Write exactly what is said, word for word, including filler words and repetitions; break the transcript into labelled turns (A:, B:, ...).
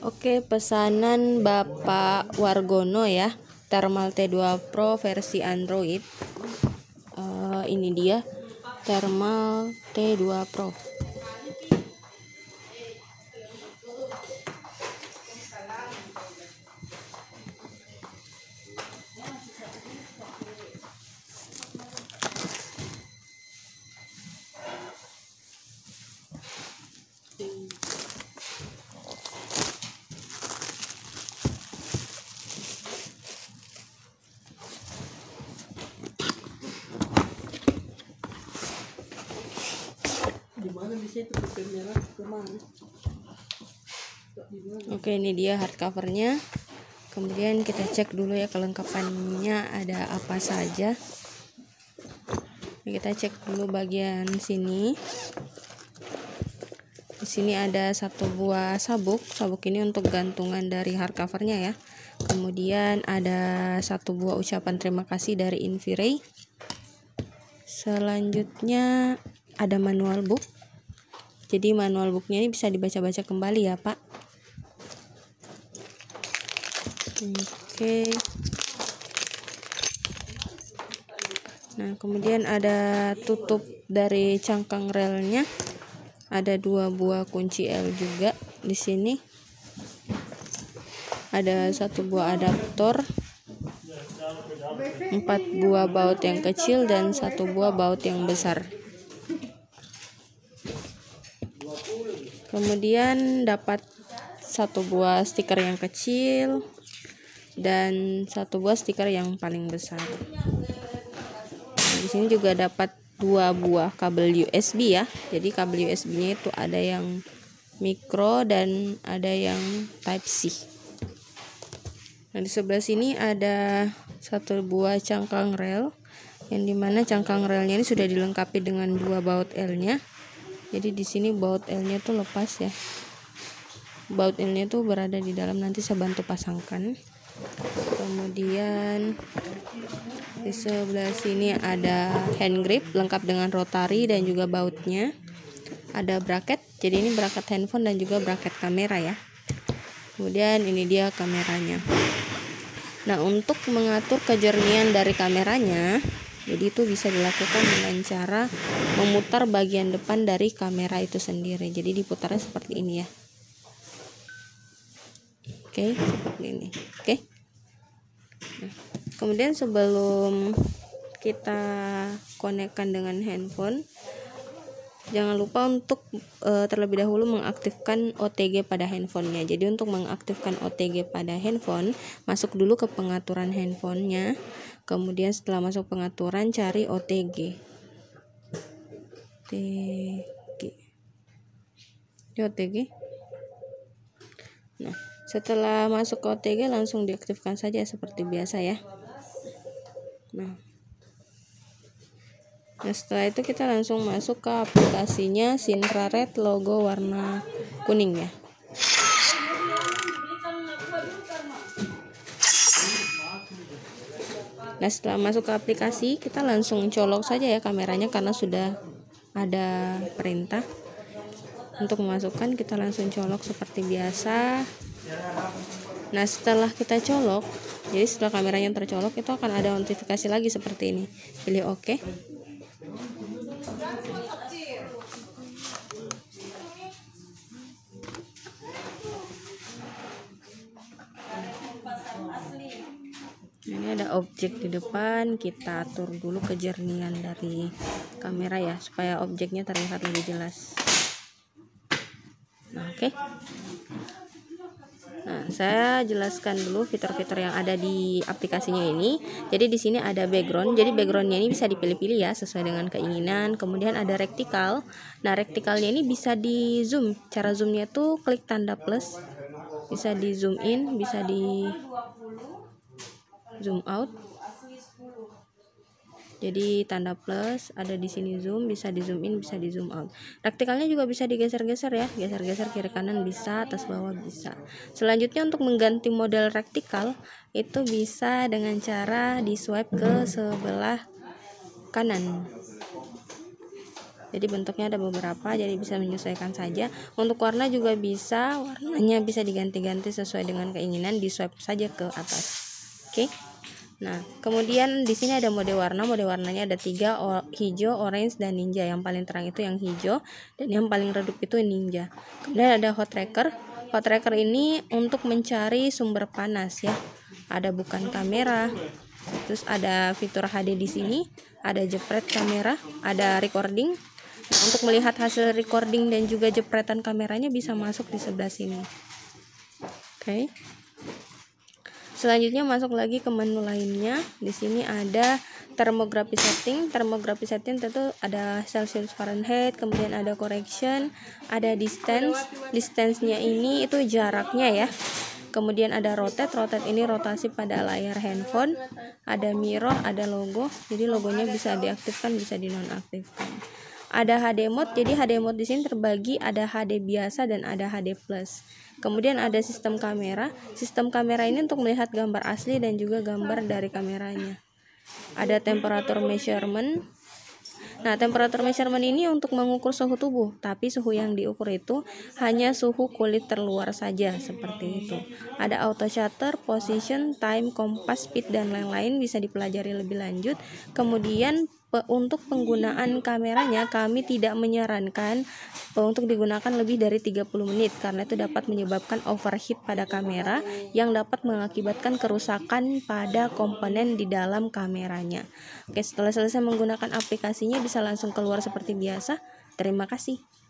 A: Oke, pesanan Bapak Wargono ya, Thermal T dua Pro versi Android. Uh, ini dia Thermal T dua Pro. Oke, ini dia hardcovernya. Kemudian kita cek dulu ya kelengkapannya ada apa saja. Kita cek dulu bagian sini. Di sini ada satu buah sabuk. Sabuk ini untuk gantungan dari hardcovernya ya. Kemudian ada satu buah ucapan terima kasih dari Infiray. Selanjutnya ada manual book. Jadi manual booknya ini bisa dibaca-baca kembali ya Pak. Oke. Nah, kemudian ada tutup dari cangkang relnya. Ada dua buah kunci L juga di sini. Ada satu buah adaptor, empat buah baut yang kecil dan satu buah baut yang besar. Kemudian dapat satu buah stiker yang kecil dan satu buah stiker yang paling besar. Nah, di sini juga dapat dua buah kabel U S B ya. Jadi kabel U S B-nya itu ada yang micro dan ada yang Type C. Nah, di sebelah sini ada satu buah cangkang rel, yang dimana cangkang relnya ini sudah dilengkapi dengan dua baut L-nya. Jadi di sini baut L-nya tuh lepas ya. Baut L-nya tuh berada di dalam, nanti saya bantu pasangkan. Kemudian di sebelah sini ada hand grip lengkap dengan rotary dan juga bautnya. Ada bracket, jadi ini bracket handphone dan juga bracket kamera ya. Kemudian ini dia kameranya. Nah, untuk mengatur kejernihan dari kameranya, jadi itu bisa dilakukan dengan cara memutar bagian depan dari kamera itu sendiri. Jadi diputarnya seperti ini ya. Oke, seperti ini. Oke. Nah, kemudian sebelum kita konekkan dengan handphone, jangan lupa untuk e, terlebih dahulu mengaktifkan O T G pada handphonenya. Jadi untuk mengaktifkan O T G pada handphone, masuk dulu ke pengaturan handphonenya. Kemudian setelah masuk pengaturan, cari O T G. O T G. Di O T G. Nah, setelah masuk ke O T G langsung diaktifkan saja seperti biasa ya. Nah. Nah, setelah itu kita langsung masuk ke aplikasinya Sintrared logo warna kuning ya. Nah, setelah masuk ke aplikasi kita langsung colok saja ya kameranya karena sudah ada perintah. Untuk memasukkan kita langsung colok seperti biasa. Nah, setelah kita colok, jadi setelah kameranya tercolok itu akan ada notifikasi lagi seperti ini. Pilih oke. Ini ada objek di depan, kita atur dulu kejernihan dari kamera ya supaya objeknya terlihat lebih jelas. Nah, oke. Okay. Nah, saya jelaskan dulu fitur-fitur yang ada di aplikasinya ini. Jadi di sini ada background. Jadi backgroundnya ini bisa dipilih-pilih ya sesuai dengan keinginan. Kemudian ada rectical. Nah, recticalnya ini bisa di zoom. Cara zoomnya tuh klik tanda plus. Bisa di zoom in, bisa di zoom out. Jadi tanda plus ada di sini zoom, bisa di zoom in, bisa di zoom out. Recticalnya juga bisa digeser-geser ya, geser-geser kiri kanan bisa, atas bawah bisa. Selanjutnya untuk mengganti model rectical itu bisa dengan cara di swipe ke sebelah kanan. Jadi bentuknya ada beberapa, jadi bisa menyesuaikan saja. Untuk warna juga bisa, warnanya bisa diganti-ganti sesuai dengan keinginan, di swipe saja ke atas. Oke. Nah, kemudian di sini ada mode warna. Mode warnanya ada tiga, hijau, orange, dan ninja. Yang paling terang itu yang hijau, dan yang paling redup itu ninja. Kemudian ada hot tracker. Hot tracker ini untuk mencari sumber panas ya. Ada bukan kamera. Terus ada fitur H D di sini, ada jepret kamera, ada recording. Nah, untuk melihat hasil recording dan juga jepretan kameranya bisa masuk di sebelah sini. Oke. Okay. Selanjutnya masuk lagi ke menu lainnya. Di sini ada thermography setting. Thermography setting tentu ada Celsius Fahrenheit, kemudian ada correction, ada distance. Distance-nya ini itu jaraknya ya. Kemudian ada rotate. Rotate ini rotasi pada layar handphone. Ada mirror, ada logo. Jadi logonya bisa diaktifkan, bisa dinonaktifkan. Ada H D mode. Jadi H D mode di sini terbagi ada H D biasa dan ada H D plus. Kemudian ada sistem kamera. Sistem kamera ini untuk melihat gambar asli dan juga gambar dari kameranya. Ada temperature measurement. Nah, temperature measurement ini untuk mengukur suhu tubuh, tapi suhu yang diukur itu hanya suhu kulit terluar saja, seperti itu. Ada auto shutter, position, time, compass, speed, dan lain-lain bisa dipelajari lebih lanjut. Kemudian untuk penggunaan kameranya kami tidak menyarankan untuk digunakan lebih dari tiga puluh menit karena itu dapat menyebabkan overheat pada kamera yang dapat mengakibatkan kerusakan pada komponen di dalam kameranya. Oke, setelah selesai menggunakan aplikasinya bisa langsung keluar seperti biasa. Terima kasih.